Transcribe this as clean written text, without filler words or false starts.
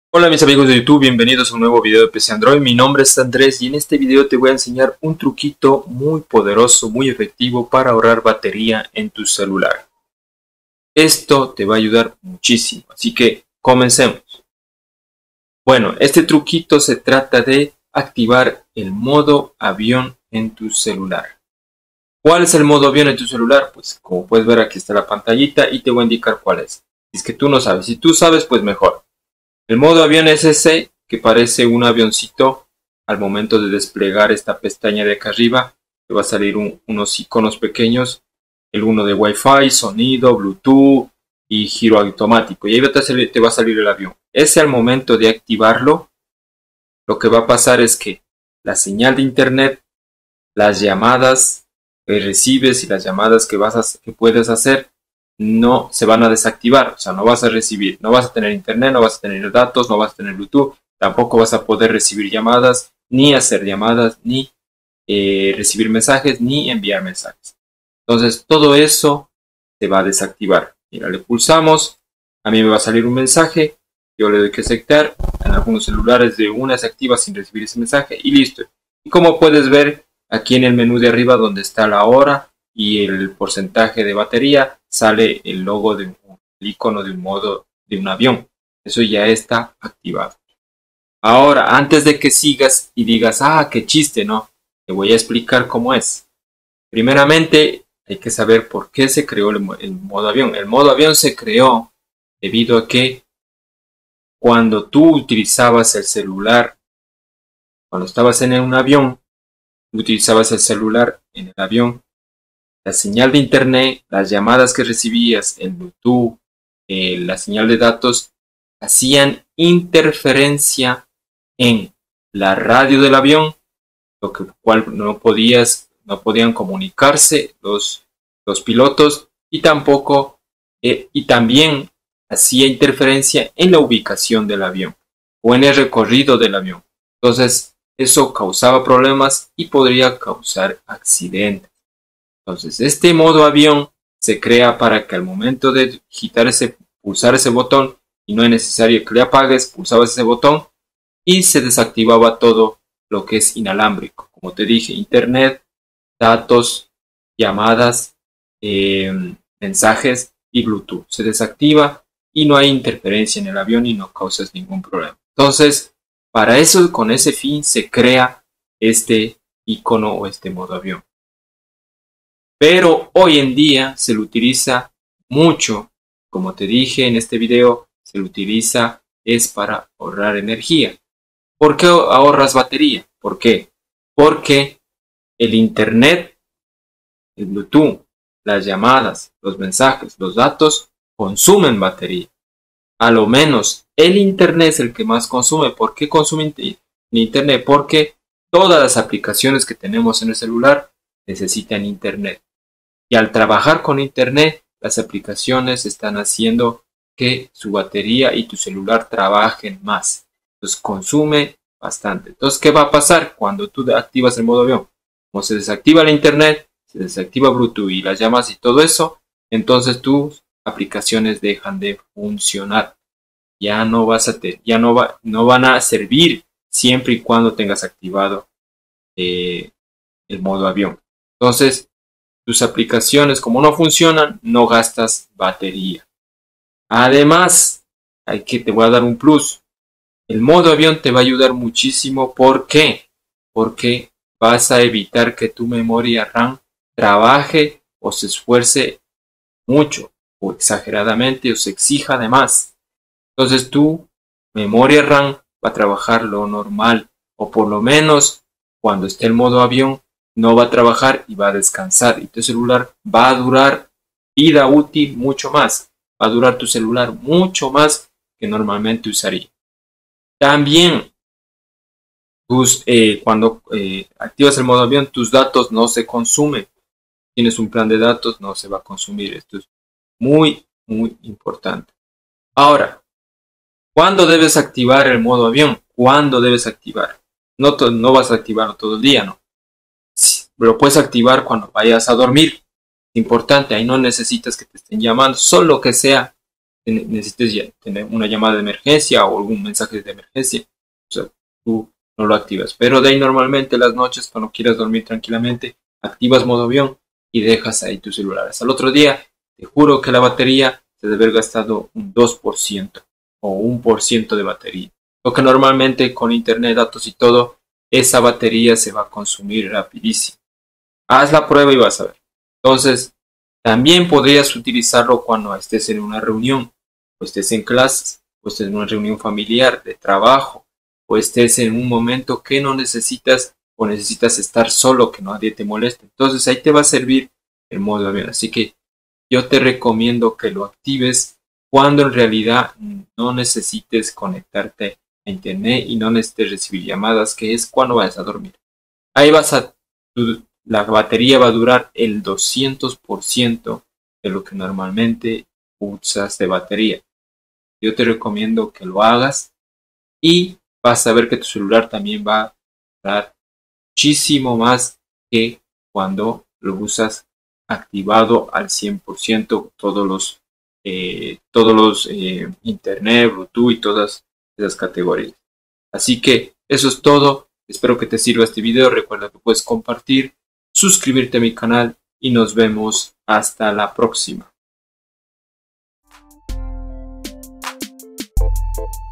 Hola mis amigos de YouTube, bienvenidos a un nuevo video de PC Android. Mi nombre es Andrés y en este video te voy a enseñar un truquito muy poderoso, muy efectivo para ahorrar batería en tu celular. Esto te va a ayudar muchísimo, así que comencemos. Bueno, este truquito se trata de activar el modo avión en tu celular. ¿Cuál es el modo avión en tu celular? Pues como puedes ver aquí está la pantallita y te voy a indicar cuál es. Si es que tú no sabes, si tú sabes pues mejor. El modo avión es ese que parece un avioncito. Al momento de desplegar esta pestaña de acá arriba, te va a salir unos iconos pequeños. El uno de Wi-Fi, sonido, Bluetooth y giro automático. Y ahí te va a salir el avión. Ese al momento de activarlo, lo que va a pasar es que la señal de internet, las llamadas que recibes y las llamadas que puedes hacer, no se van a desactivar, o sea, no vas a recibir, no vas a tener internet, no vas a tener datos, no vas a tener Bluetooth, tampoco vas a poder recibir llamadas, ni hacer llamadas, ni recibir mensajes, ni enviar mensajes. Entonces, todo eso se va a desactivar. Mira, le pulsamos, a mí me va a salir un mensaje, yo le doy que aceptar, en algunos celulares de una se activa sin recibir ese mensaje y listo. Y como puedes ver, aquí en el menú de arriba donde está la hora y el porcentaje de batería, sale el logo el icono de un modo de un avión. Eso ya está activado. Ahora, antes de que sigas y digas, qué chiste, ¿no? Te voy a explicar cómo es. Primeramente, hay que saber por qué se creó el modo avión. El modo avión se creó debido a que cuando tú utilizabas el celular, cuando estabas en un avión, utilizabas el celular en el avión, la señal de internet, las llamadas que recibías, el Bluetooth, la señal de datos, hacían interferencia en la radio del avión, lo cual no podían comunicarse los pilotos y tampoco y también hacía interferencia en la ubicación del avión o en el recorrido del avión. Entonces eso causaba problemas y podría causar accidentes. Entonces, este modo avión se crea para que al momento de pulsar ese botón, y no es necesario que le apagues, pulsabas ese botón y se desactivaba todo lo que es inalámbrico. Como te dije, internet, datos, llamadas, mensajes y Bluetooth. Se desactiva y no hay interferencia en el avión y no causas ningún problema. Entonces, para eso, con ese fin, se crea este icono o este modo avión. Pero hoy en día se lo utiliza mucho, como te dije en este video, se lo utiliza es para ahorrar energía. ¿Por qué ahorras batería? ¿Por qué? Porque el internet, el Bluetooth, las llamadas, los mensajes, los datos consumen batería. A lo menos el internet es el que más consume. ¿Por qué consume internet? Porque todas las aplicaciones que tenemos en el celular necesitan internet. Y al trabajar con internet, las aplicaciones están haciendo que su batería y tu celular trabajen más. Entonces consume bastante. Entonces, ¿qué va a pasar cuando tú activas el modo avión? Como se desactiva el internet, se desactiva Bluetooth y las llamadas y todo eso, entonces tus aplicaciones dejan de funcionar. Ya no van a servir siempre y cuando tengas activado el modo avión. Entonces, tus aplicaciones, como no funcionan, no gastas batería. Además, te voy a dar un plus. El modo avión te va a ayudar muchísimo. ¿Por qué? Porque vas a evitar que tu memoria RAM trabaje o se esfuerce mucho o exageradamente o se exija de más. Entonces tu memoria RAM va a trabajar lo normal o por lo menos cuando esté el modo avión no va a trabajar y va a descansar y tu celular va a durar vida útil mucho más. Va a durar tu celular mucho más que normalmente usaría. También cuando activas el modo avión, tus datos no se consumen. Tienes un plan de datos, no se va a consumir. Esto es muy, muy importante. Ahora, ¿cuándo debes activar el modo avión? ¿Cuándo debes activar? No vas a activarlo todo el día, ¿no? Lo puedes activar cuando vayas a dormir. Importante, ahí no necesitas que te estén llamando, solo que sea necesites ya tener una llamada de emergencia o algún mensaje de emergencia, o sea, tú no lo activas. Pero de ahí normalmente las noches, cuando quieras dormir tranquilamente, activas modo avión y dejas ahí tu celular. Hasta el otro día, te juro que la batería se debe haber gastado un 2% o 1% de batería. Lo que normalmente con internet, datos y todo, esa batería se va a consumir rapidísimo. Haz la prueba y vas a ver. Entonces, también podrías utilizarlo cuando estés en una reunión, o estés en clases, o estés en una reunión familiar, de trabajo, o estés en un momento que no necesitas o necesitas estar solo, que nadie te moleste. Entonces ahí te va a servir el modo avión. Así que yo te recomiendo que lo actives cuando en realidad no necesites conectarte a internet y no necesites recibir llamadas, que es cuando vayas a dormir. Ahí la batería va a durar el 200% de lo que normalmente usas de batería. Yo te recomiendo que lo hagas y vas a ver que tu celular también va a durar muchísimo más que cuando lo usas activado al 100% todos los internet, Bluetooth y todas esas categorías. Así que eso es todo. Espero que te sirva este video. Recuerda que puedes compartir, suscribirte a mi canal y nos vemos hasta la próxima.